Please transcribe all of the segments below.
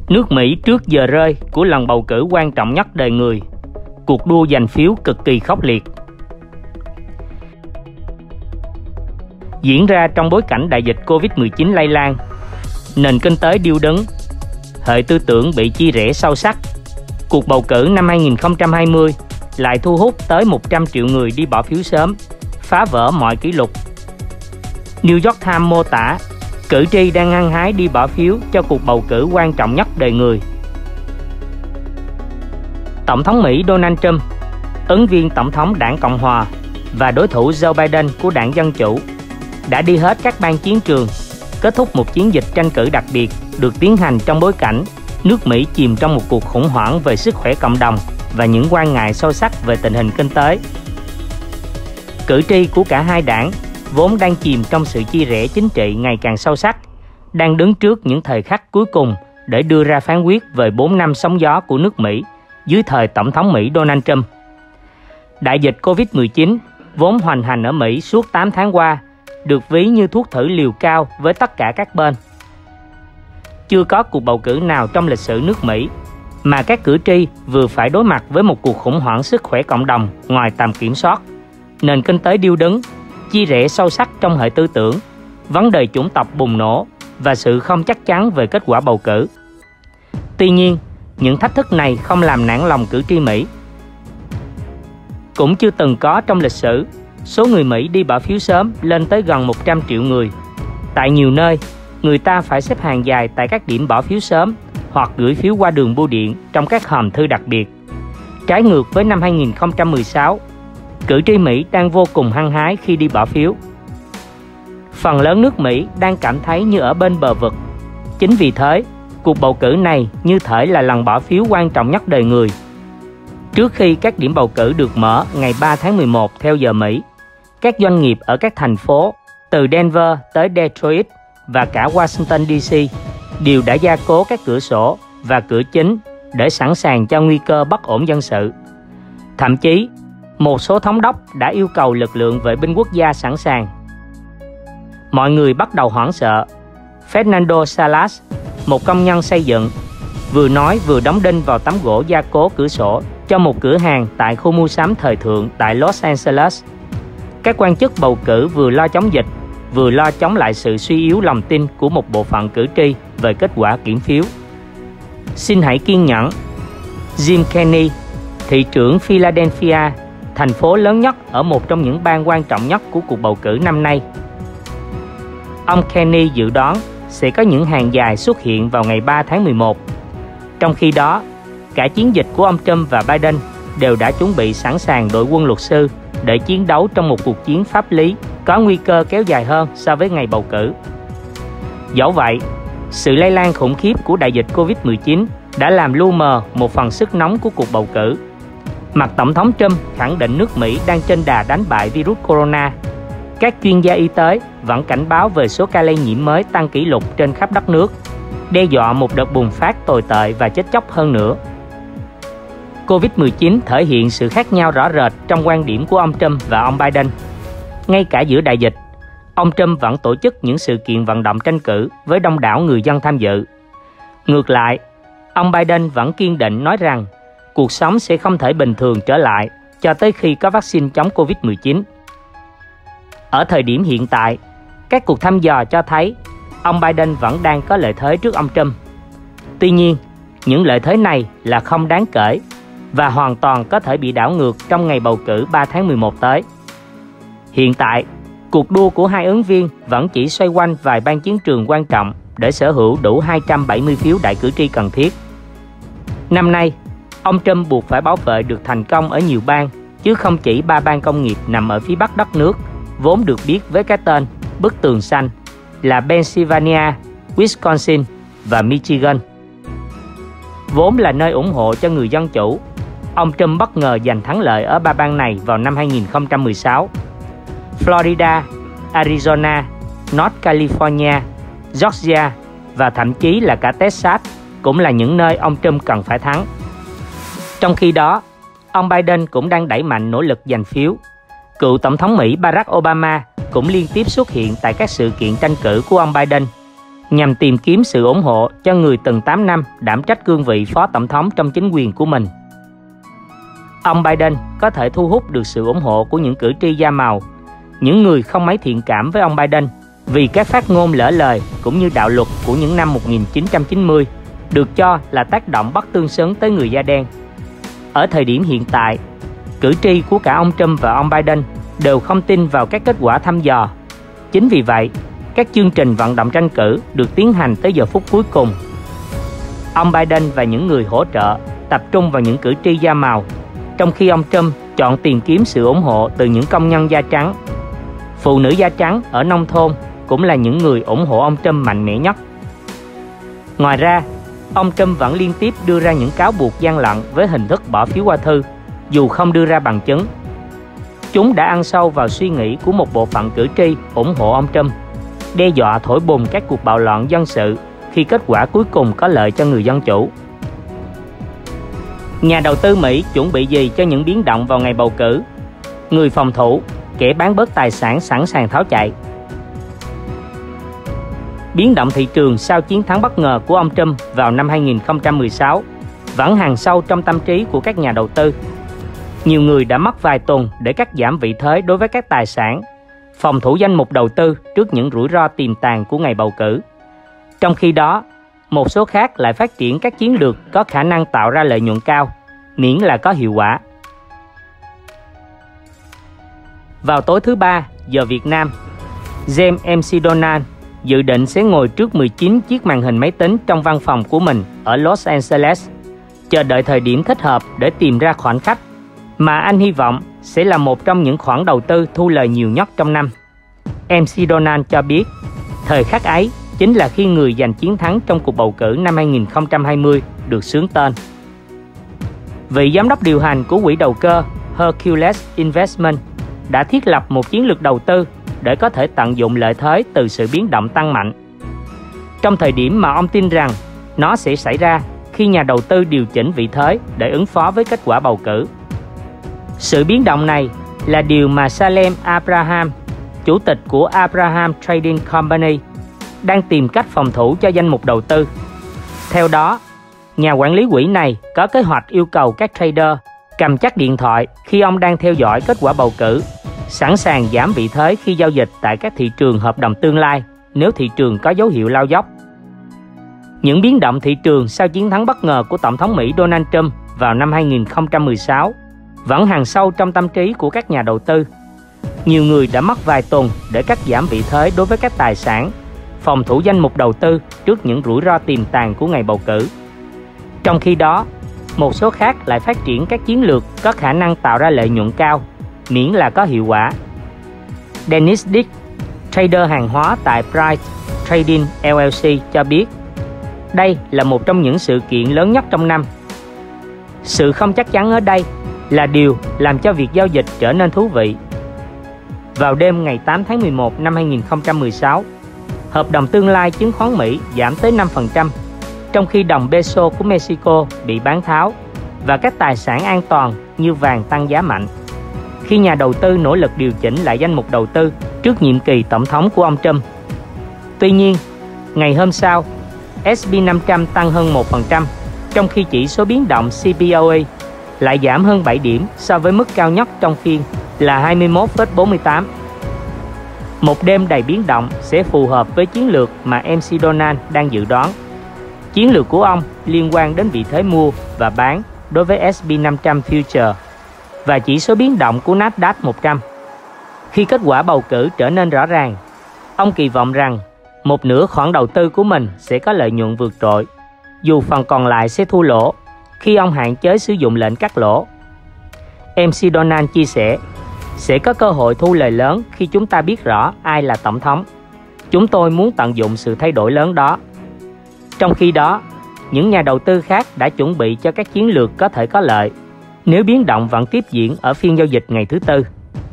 Nước Mỹ trước giờ rơi của lần bầu cử quan trọng nhất đời người. Cuộc đua giành phiếu cực kỳ khốc liệt. Diễn ra trong bối cảnh đại dịch Covid-19 lây lan, nền kinh tế điêu đứng, hệ tư tưởng bị chia rẽ sâu sắc. Cuộc bầu cử năm 2020 lại thu hút tới 100 triệu người đi bỏ phiếu sớm, phá vỡ mọi kỷ lục. New York Times mô tả cử tri đang hăng hái đi bỏ phiếu cho cuộc bầu cử quan trọng nhất đời người. Tổng thống Mỹ Donald Trump, ứng viên tổng thống đảng Cộng hòa và đối thủ Joe Biden của đảng Dân chủ, đã đi hết các bang chiến trường, kết thúc một chiến dịch tranh cử đặc biệt được tiến hành trong bối cảnh nước Mỹ chìm trong một cuộc khủng hoảng về sức khỏe cộng đồng và những quan ngại sâu sắc về tình hình kinh tế. Cử tri của cả hai đảng vốn đang chìm trong sự chia rẽ chính trị ngày càng sâu sắc, đang đứng trước những thời khắc cuối cùng để đưa ra phán quyết về 4 năm sóng gió của nước Mỹ dưới thời Tổng thống Mỹ Donald Trump. Đại dịch Covid-19 vốn hoành hành ở Mỹ suốt 8 tháng qua, được ví như thuốc thử liều cao với tất cả các bên. Chưa có cuộc bầu cử nào trong lịch sử nước Mỹ mà các cử tri vừa phải đối mặt với một cuộc khủng hoảng sức khỏe cộng đồng ngoài tầm kiểm soát, nền kinh tế điêu đứng, chia rẽ sâu sắc trong hệ tư tưởng, vấn đề chủng tộc bùng nổ và sự không chắc chắn về kết quả bầu cử. Tuy nhiên, những thách thức này không làm nản lòng cử tri Mỹ. Cũng chưa từng có trong lịch sử, số người Mỹ đi bỏ phiếu sớm lên tới gần 100 triệu người. Tại nhiều nơi, người ta phải xếp hàng dài tại các điểm bỏ phiếu sớm hoặc gửi phiếu qua đường bưu điện trong các hòm thư đặc biệt. Trái ngược với năm 2016, cử tri Mỹ đang vô cùng hăng hái khi đi bỏ phiếu. Phần lớn nước Mỹ đang cảm thấy như ở bên bờ vực. Chính vì thế, cuộc bầu cử này như thể là lần bỏ phiếu quan trọng nhất đời người. Trước khi các điểm bầu cử được mở ngày 3 tháng 11 theo giờ Mỹ, các doanh nghiệp ở các thành phố từ Denver tới Detroit và cả Washington DC đều đã gia cố các cửa sổ và cửa chính để sẵn sàng cho nguy cơ bất ổn dân sự. Thậm chí, một số thống đốc đã yêu cầu lực lượng vệ binh quốc gia sẵn sàng. Mọi người bắt đầu hoảng sợ. Fernando Salas, một công nhân xây dựng, vừa nói vừa đóng đinh vào tấm gỗ gia cố cửa sổ cho một cửa hàng tại khu mua sắm thời thượng tại Los Angeles. Các quan chức bầu cử vừa lo chống dịch, vừa lo chống lại sự suy yếu lòng tin của một bộ phận cử tri về kết quả kiểm phiếu. Xin hãy kiên nhẫn. Jim Kenney, thị trưởng Philadelphia, thành phố lớn nhất ở một trong những bang quan trọng nhất của cuộc bầu cử năm nay. Ông Kenney dự đoán sẽ có những hàng dài xuất hiện vào ngày 3 tháng 11. Trong khi đó, cả chiến dịch của ông Trump và Biden đều đã chuẩn bị sẵn sàng đội quân luật sư để chiến đấu trong một cuộc chiến pháp lý có nguy cơ kéo dài hơn so với ngày bầu cử. Dẫu vậy, sự lây lan khủng khiếp của đại dịch Covid-19 đã làm lu mờ một phần sức nóng của cuộc bầu cử. Mặt Tổng thống Trump khẳng định nước Mỹ đang trên đà đánh bại virus corona. Các chuyên gia y tế vẫn cảnh báo về số ca lây nhiễm mới tăng kỷ lục trên khắp đất nước, đe dọa một đợt bùng phát tồi tệ và chết chóc hơn nữa. Covid-19 thể hiện sự khác nhau rõ rệt trong quan điểm của ông Trump và ông Biden. Ngay cả giữa đại dịch, ông Trump vẫn tổ chức những sự kiện vận động tranh cử với đông đảo người dân tham dự. Ngược lại, ông Biden vẫn kiên định nói rằng cuộc sống sẽ không thể bình thường trở lại cho tới khi có vaccine chống Covid-19. Ở thời điểm hiện tại, các cuộc thăm dò cho thấy ông Biden vẫn đang có lợi thế trước ông Trump. Tuy nhiên, những lợi thế này là không đáng kể và hoàn toàn có thể bị đảo ngược trong ngày bầu cử 3 tháng 11 tới. Hiện tại, cuộc đua của hai ứng viên vẫn chỉ xoay quanh vài bang chiến trường quan trọng để sở hữu đủ 270 phiếu đại cử tri cần thiết. Năm nay, ông Trump buộc phải bảo vệ được thành công ở nhiều bang, chứ không chỉ 3 bang công nghiệp nằm ở phía bắc đất nước, vốn được biết với cái tên bức tường xanh là Pennsylvania, Wisconsin và Michigan. Vốn là nơi ủng hộ cho người dân chủ, ông Trump bất ngờ giành thắng lợi ở 3 bang này vào năm 2016. Florida, Arizona, North California, Georgia và thậm chí là cả Texas cũng là những nơi ông Trump cần phải thắng. Trong khi đó, ông Biden cũng đang đẩy mạnh nỗ lực giành phiếu. Cựu Tổng thống Mỹ Barack Obama cũng liên tiếp xuất hiện tại các sự kiện tranh cử của ông Biden. nhằm tìm kiếm sự ủng hộ cho người từng 8 năm đảm trách cương vị phó tổng thống trong chính quyền của mình. Ông Biden có thể thu hút được sự ủng hộ của những cử tri da màu, những người không mấy thiện cảm với ông Biden vì các phát ngôn lỡ lời cũng như đạo luật của những năm 1990 được cho là tác động bất tương xứng tới người da đen. Ở thời điểm hiện tại, cử tri của cả ông Trump và ông Biden đều không tin vào các kết quả thăm dò. Chính vì vậy, các chương trình vận động tranh cử được tiến hành tới giờ phút cuối cùng. Ông Biden và những người hỗ trợ tập trung vào những cử tri da màu, trong khi ông Trump chọn tìm kiếm sự ủng hộ từ những công nhân da trắng. Phụ nữ da trắng ở nông thôn cũng là những người ủng hộ ông Trump mạnh mẽ nhất. Ngoài ra, ông Trump vẫn liên tiếp đưa ra những cáo buộc gian lận với hình thức bỏ phiếu qua thư, dù không đưa ra bằng chứng. Chúng đã ăn sâu vào suy nghĩ của một bộ phận cử tri ủng hộ ông Trump, đe dọa thổi bùng các cuộc bạo loạn dân sự khi kết quả cuối cùng có lợi cho người dân chủ. Nhà đầu tư Mỹ chuẩn bị gì cho những biến động vào ngày bầu cử? Người phòng thủ, kẻ bán bớt tài sản sẵn sàng tháo chạy. Biến động thị trường sau chiến thắng bất ngờ của ông Trump vào năm 2016 vẫn hằn sâu trong tâm trí của các nhà đầu tư. Nhiều người đã mất vài tuần để cắt giảm vị thế đối với các tài sản, phòng thủ danh mục đầu tư trước những rủi ro tiềm tàng của ngày bầu cử. Trong khi đó, một số khác lại phát triển các chiến lược có khả năng tạo ra lợi nhuận cao, miễn là có hiệu quả. Vào tối thứ Ba, giờ Việt Nam, James McDonald dự định sẽ ngồi trước 19 chiếc màn hình máy tính trong văn phòng của mình ở Los Angeles, chờ đợi thời điểm thích hợp để tìm ra khoản khách mà anh hy vọng sẽ là một trong những khoản đầu tư thu lời nhiều nhất trong năm. McDonald cho biết, thời khắc ấy chính là khi người giành chiến thắng trong cuộc bầu cử năm 2020 được xướng tên. Vị giám đốc điều hành của quỹ đầu cơ Hercules Investment đã thiết lập một chiến lược đầu tư để có thể tận dụng lợi thế từ sự biến động tăng mạnh. Trong thời điểm mà ông tin rằng nó sẽ xảy ra khi nhà đầu tư điều chỉnh vị thế để ứng phó với kết quả bầu cử. Sự biến động này là điều mà Salem Abraham, chủ tịch của Abraham Trading Company, đang tìm cách phòng thủ cho danh mục đầu tư. Theo đó, nhà quản lý quỹ này có kế hoạch yêu cầu các trader cầm chắc điện thoại khi ông đang theo dõi kết quả bầu cử, sẵn sàng giảm vị thế khi giao dịch tại các thị trường hợp đồng tương lai nếu thị trường có dấu hiệu lao dốc. Những biến động thị trường sau chiến thắng bất ngờ của Tổng thống Mỹ Donald Trump vào năm 2016 vẫn hằn sâu trong tâm trí của các nhà đầu tư. Nhiều người đã mất vài tuần để cắt giảm vị thế đối với các tài sản, phòng thủ danh mục đầu tư trước những rủi ro tiềm tàng của ngày bầu cử. Trong khi đó, một số khác lại phát triển các chiến lược có khả năng tạo ra lợi nhuận cao, miễn là có hiệu quả. Dennis Dick, trader hàng hóa tại Price Trading LLC cho biết, đây là một trong những sự kiện lớn nhất trong năm. Sự không chắc chắn ở đây là điều làm cho việc giao dịch trở nên thú vị. Vào đêm ngày 8 tháng 11 năm 2016, hợp đồng tương lai chứng khoán Mỹ giảm tới 5%, trong khi đồng peso của Mexico bị bán tháo và các tài sản an toàn như vàng tăng giá mạnh. Khi nhà đầu tư nỗ lực điều chỉnh lại danh mục đầu tư trước nhiệm kỳ tổng thống của ông Trump. Tuy nhiên, ngày hôm sau, S&P 500 tăng hơn 1%, trong khi chỉ số biến động CPOE lại giảm hơn 7 điểm so với mức cao nhất trong phiên là 21,48. Một đêm đầy biến động sẽ phù hợp với chiến lược mà McDonald đang dự đoán. Chiến lược của ông liên quan đến vị thế mua và bán đối với S&P 500 Future và chỉ số biến động của Nasdaq 100. Khi kết quả bầu cử trở nên rõ ràng, ông kỳ vọng rằng một nửa khoản đầu tư của mình sẽ có lợi nhuận vượt trội, dù phần còn lại sẽ thua lỗ khi ông hạn chế sử dụng lệnh cắt lỗ. McDonald chia sẻ, sẽ có cơ hội thu lời lớn khi chúng ta biết rõ ai là tổng thống. Chúng tôi muốn tận dụng sự thay đổi lớn đó. Trong khi đó, những nhà đầu tư khác đã chuẩn bị cho các chiến lược có thể có lợi nếu biến động vẫn tiếp diễn ở phiên giao dịch ngày thứ Tư.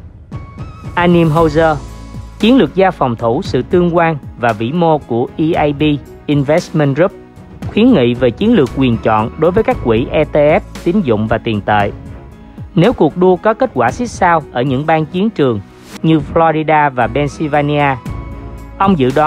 Anim Hauser, chiến lược gia phòng thủ sự tương quan và vĩ mô của EAB Investment Group, khuyến nghị về chiến lược quyền chọn đối với các quỹ ETF, tín dụng và tiền tệ. Nếu cuộc đua có kết quả xích sao ở những bang chiến trường như Florida và Pennsylvania, ông dự đoán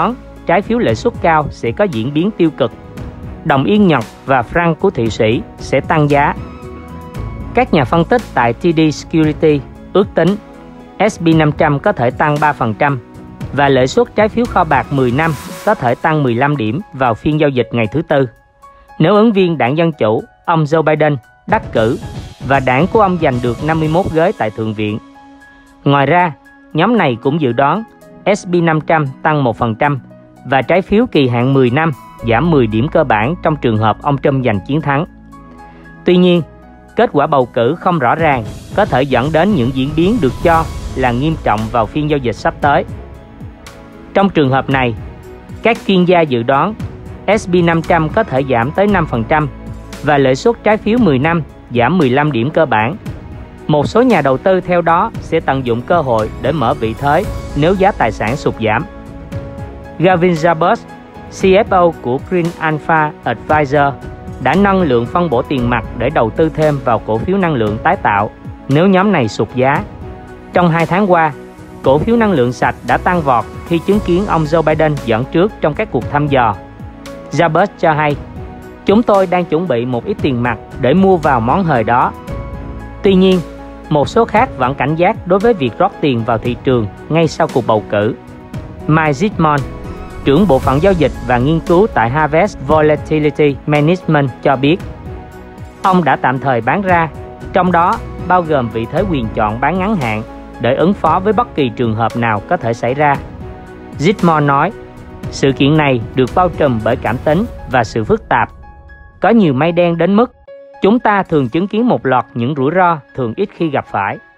trái phiếu lãi suất cao sẽ có diễn biến tiêu cực. Đồng yên Nhật và franc của Thụy Sĩ sẽ tăng giá. Các nhà phân tích tại TD Security ước tính S&P 500 có thể tăng 3% và lợi suất trái phiếu kho bạc 10 năm có thể tăng 15 điểm vào phiên giao dịch ngày thứ Tư. Nếu ứng viên đảng Dân Chủ, ông Joe Biden, đắc cử và đảng của ông giành được 51 ghế tại Thượng viện. Ngoài ra, nhóm này cũng dự đoán S&P 500 tăng 1% và trái phiếu kỳ hạn 10 năm giảm 10 điểm cơ bản trong trường hợp ông Trump giành chiến thắng. Tuy nhiên, kết quả bầu cử không rõ ràng có thể dẫn đến những diễn biến được cho là nghiêm trọng vào phiên giao dịch sắp tới. Trong trường hợp này, các chuyên gia dự đoán S&P 500 có thể giảm tới 5% và lợi suất trái phiếu 10 năm giảm 15 điểm cơ bản. Một số nhà đầu tư theo đó sẽ tận dụng cơ hội để mở vị thế nếu giá tài sản sụt giảm. Gavin Jabez, CFO của Green Alpha Advisor, đã nâng lượng phân bổ tiền mặt để đầu tư thêm vào cổ phiếu năng lượng tái tạo nếu nhóm này sụt giá. Trong 2 tháng qua, cổ phiếu năng lượng sạch đã tăng vọt khi chứng kiến ông Joe Biden dẫn trước trong các cuộc thăm dò. Jabez cho hay, chúng tôi đang chuẩn bị một ít tiền mặt để mua vào món hời đó. Tuy nhiên, một số khác vẫn cảnh giác đối với việc rót tiền vào thị trường ngay sau cuộc bầu cử. Mike Zitmon, trưởng bộ phận giao dịch và nghiên cứu tại Harvest Volatility Management cho biết, ông đã tạm thời bán ra, trong đó bao gồm vị thế quyền chọn bán ngắn hạn để ứng phó với bất kỳ trường hợp nào có thể xảy ra. Zitmon nói, sự kiện này được bao trùm bởi cảm tính và sự phức tạp. Có nhiều mây đen đến mức chúng ta thường chứng kiến một loạt những rủi ro thường ít khi gặp phải.